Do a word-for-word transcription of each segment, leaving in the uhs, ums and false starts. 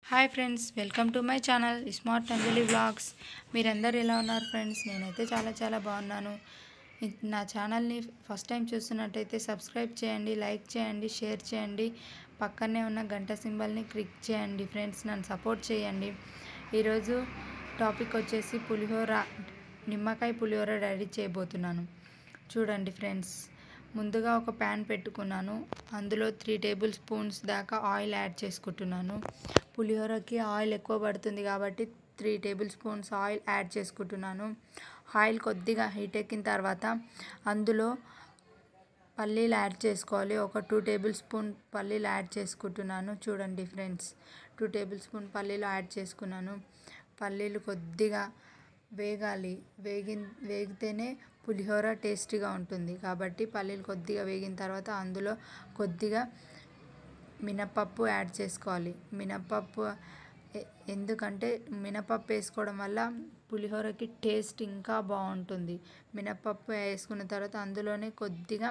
Hi friends, welcome to my channel smart Anjali vlogs. మీరందరూ ఎలా ఉన్నారు ఫ్రెండ్స్? నేనైతే చాలా చాలా బాగున్నాను. నా ఛానల్ని ఫస్ట్ టైం చూస్తున్నట్టయితే సబ్స్క్రైబ్ చేయండి, లైక్ చేయండి, షేర్ చేయండి, పక్కనే ఉన్న గంట సింబల్ని క్లిక్ చేయండి ఫ్రెండ్స్. నన్ను సపోర్ట్ చేయండి. ఈరోజు టాపిక్ వచ్చేసి పులిహోర, నిమ్మకాయ పులిహోర రెడీ చేయబోతున్నాను. చూడండి ఫ్రెండ్స్, ముందుగా ఒక ప్యాన్ పెట్టుకున్నాను. అందులో త్రీ టేబుల్ స్పూన్స్ దాకా ఆయిల్ యాడ్ చేసుకుంటున్నాను. పులిహోరకి ఆయిల్ ఎక్కువ పడుతుంది కాబట్టి three tablespoons oil add చేసుకుంటున్నాను. ఆయిల్ కొద్దిగా హీట్ ఎక్కిన తర్వాత అందులో పల్లీలు యాడ్ చేసుకోవాలి. ఒక టూ టేబుల్ స్పూన్ పల్లీలు యాడ్ చేసుకుంటున్నాను. చూడండి ఫ్రెండ్స్, టూ టేబుల్ స్పూన్ పల్లీలు యాడ్ చేసుకున్నాను. పల్లీలు కొద్దిగా వేగాలి. వేగి వేగితేనే పులిహోర టేస్టీగా ఉంటుంది కాబట్టి పల్లీలు కొద్దిగా వేగిన తర్వాత అందులో కొద్దిగా మినపప్పు యాడ్ చేసుకోవాలి. మినపప్పు ఎందుకంటే మినపప్పు వేసుకోవడం వల్ల పులిహోరకి టేస్ట్ ఇంకా బాగుంటుంది. మినపప్పు వేసుకున్న తర్వాత అందులోనే కొద్దిగా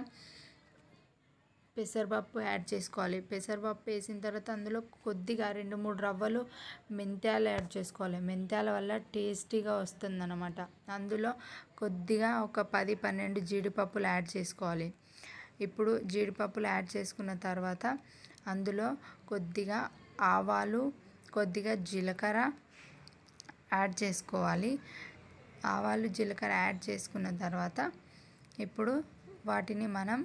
పెసరపప్పు యాడ్ చేసుకోవాలి. పెసరపప్పు వేసిన తర్వాత అందులో కొద్దిగా రెండు మూడు రవ్వలు మెంతాలు యాడ్ చేసుకోవాలి. మెంతాల వల్ల టేస్టీగా వస్తుంది అన్నమాట. అందులో కొద్దిగా ఒక పది పన్నెండు జీడిపప్పులు యాడ్ చేసుకోవాలి. ఇప్పుడు జీడిపప్పులు యాడ్ చేసుకున్న తర్వాత అందులో కొద్దిగా ఆవాలు, కొద్దిగా జీలకర్ర యాడ్ చేసుకోవాలి. ఆవాలు జీలకర్ర యాడ్ చేసుకున్న తర్వాత ఇప్పుడు వాటిని మనం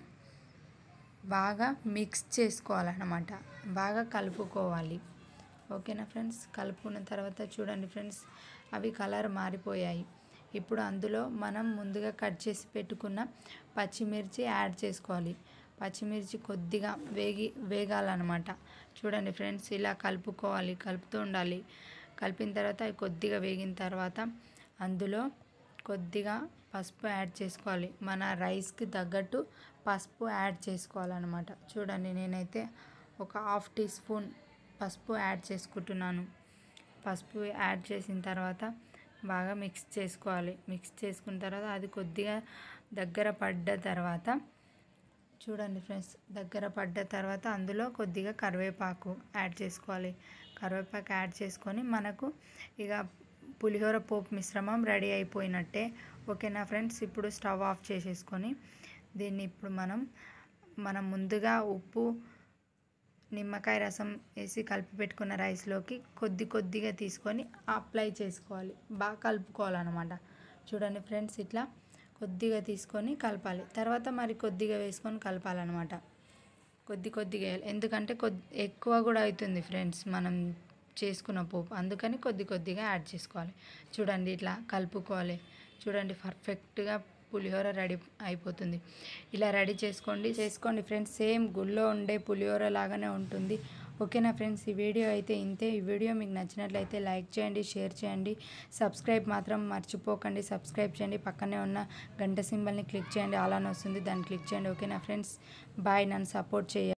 బాగా మిక్స్ చేసుకోవాలన్నమాట. బాగా కలుపుకోవాలి. ఓకేనా ఫ్రెండ్స్? కలుపుకున్న తర్వాత చూడండి ఫ్రెండ్స్, అవి కలర్ మారిపోయాయి. ఇప్పుడు అందులో మనం ముందుగా కట్ చేసి పెట్టుకున్న పచ్చిమిర్చి యాడ్ చేసుకోవాలి. పచ్చిమిర్చి కొద్దిగా వేగి వేగాలన్నమాట. చూడండి ఫ్రెండ్స్, ఇలా కలుపుకోవాలి, కలుపుతూ ఉండాలి. కలిపిన తర్వాత అవి కొద్దిగా వేగిన తర్వాత అందులో కొద్దిగా పసుపు యాడ్ చేసుకోవాలి. మన రైస్కి తగ్గట్టు పసుపు యాడ్ చేసుకోవాలన్నమాట. చూడండి, నేనైతే ఒక హాఫ్ టీ స్పూన్ పసుపు యాడ్ చేసుకుంటున్నాను. పసుపు యాడ్ చేసిన తర్వాత బాగా మిక్స్ చేసుకోవాలి. మిక్స్ చేసుకున్న తర్వాత అది కొద్దిగా దగ్గర పడ్డ తర్వాత చూడండి ఫ్రెండ్స్, దగ్గర పడ్డ తర్వాత అందులో కొద్దిగా కరివేపాకు యాడ్ చేసుకోవాలి. కరివేపాకు యాడ్ చేసుకొని మనకు ఇక పులిహోర పోపు మిశ్రమం రెడీ అయిపోయినట్టే. ఓకేనా ఫ్రెండ్స్? ఇప్పుడు స్టవ్ ఆఫ్ చేసేసుకొని దీన్ని ఇప్పుడు మనం మనం ముందుగా ఉప్పు, నిమ్మకాయ రసం వేసి కలిపి పెట్టుకున్న రైస్లోకి కొద్ది కొద్దిగా తీసుకొని అప్లై చేసుకోవాలి. బాగా కలుపుకోవాలన్నమాట. చూడండి ఫ్రెండ్స్, ఇట్లా కొద్దిగా తీసుకొని కలపాలి. తర్వాత మరి కొద్దిగా వేసుకొని కలపాలన్నమాట. కొద్ది కొద్దిగా వేయాలి, ఎందుకంటే కొద్ది ఎక్కువ కూడా అవుతుంది ఫ్రెండ్స్ మనం చేసుకున్న పోపు, అందుకని కొద్ది కొద్దిగా యాడ్ చేసుకోవాలి. చూడండి, ఇట్లా కలుపుకోవాలి. చూడండి, పర్ఫెక్ట్గా పులిహోర రెడీ అయిపోతుంది. ఇలా రెడీ చేసుకోండి చేసుకోండి ఫ్రెండ్స్. సేమ్ గుళ్ళో ఉండే పులిహోర లాగానే ఉంటుంది. ఓకేనా ఫ్రెండ్స్? ఈ వీడియో అయితే ఇంతే. ఈ వీడియో మీకు నచ్చినట్లయితే లైక్ చేయండి, షేర్ చేయండి, సబ్స్క్రైబ్ మాత్రం మర్చిపోకండి. సబ్స్క్రైబ్ చేయండి, పక్కనే ఉన్న గంట సింబల్ని క్లిక్ చేయండి. అలానే వస్తుంది, దాన్ని క్లిక్ చేయండి. ఓకేనా ఫ్రెండ్స్? బాయ్. నన్ను సపోర్ట్ చేయండి.